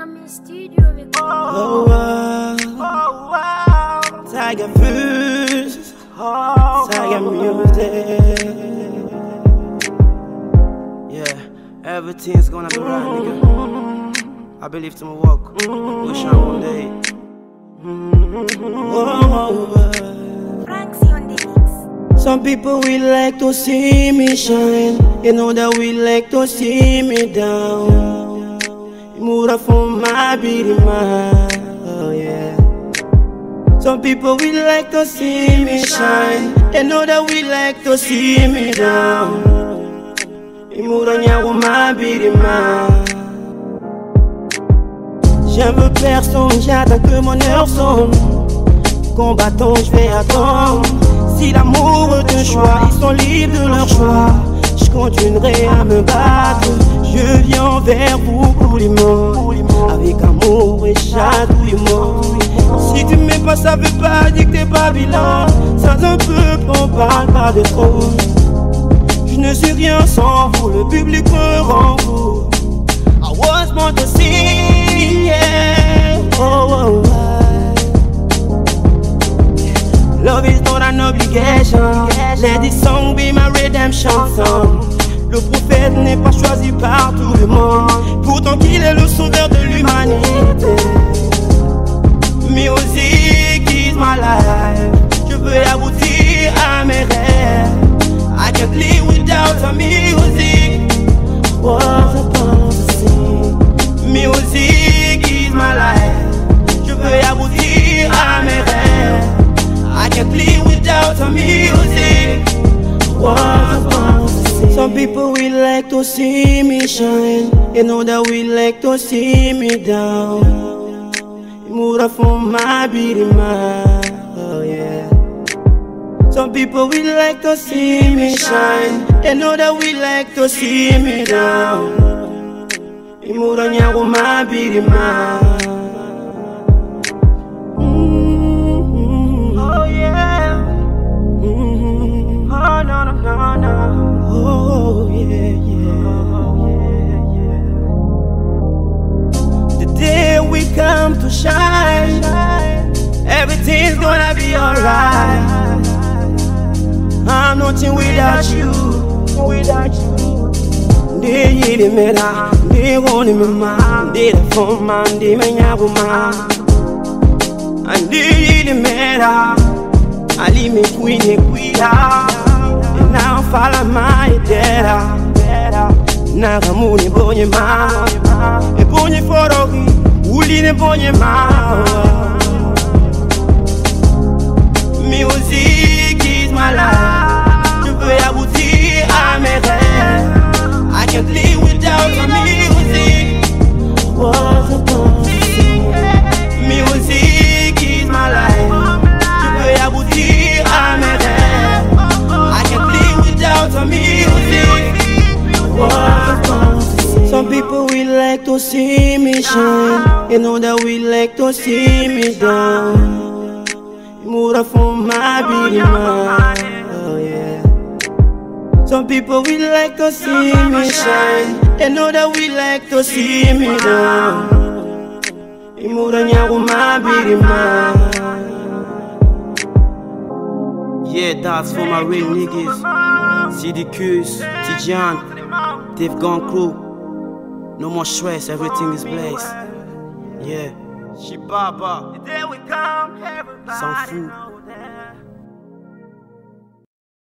Ami Studio avec Oh wow, Tiger Fuse, Tiger Music. Yeah, everything's gonna be right, nigga. I believe to my work, we'll shine one day. Franksy on the mix. Some people will like to see me shine, you know that we like to see me down. Mura from my beauty man, oh yeah. Some people will like to see me shine, they know that we like to see me down. Mura nyago my beauty man. J'aime personne, j'attends que mon heure sonne. Combattant, je vais attendre. Si l'amour est un choix, ils sont libres de leur choix. Je continuerai à me battre. Je viens vers vous pour les morts, avec amour et chatouillement. Si tu m'aimes pas, ça veut pas dire que t'es pas bilan. Sans un peuple, on parle pas de trop. Je ne suis rien sans vous, le public me rend fou. I was born to sing, yeah. Oh, love is not an obligation. Let this song be my redemption song. Le prophète n'est pas choisi par tout le monde, pourtant qu'il est le sauveur de l'humanité. Music is my life. Je veux aboutir à mes rêves. I can't live without a music. Was upon the sea. Music is my life. Je veux aboutir à mes rêves. I can't live without a music. Was upon the sea. Some people will like to see me shine, you know that we like to see me down. Mura from my beauty man, oh yeah. Some people will like to see me shine, they know that we like to see me down. Mura nyago my beauty man. Oh yeah. Oh no no no no. Oh yeah yeah. The day we come to shine, everything's gonna be alright. I'm nothing without you, without you. They yidi mera, they want me man, they the phone man, they me nyago man. And they yidi mera, Ali me queen quida. And now follow my dera. Nagamuni bonye ma, e bonye forogi, uli ne bonye ma. Music is my life. Je veux aboutir à mes rêves. I can't live without a music. Was upon the sea. Music is my life. Je veux aboutir à mes rêves. I can't live without a music. Was upon the sea. Some people will like to see me shine, you know that we like to see me down. Mura from my beauty man, oh yeah. Some people will like to see me shine, they know that we like to see me down. Mura nyago my beauty man. Yeah, that's for my real niggas. CDQs, Tijan, they've gone crew. No more stress, everything is blessed. Yeah. Shibaba, some food.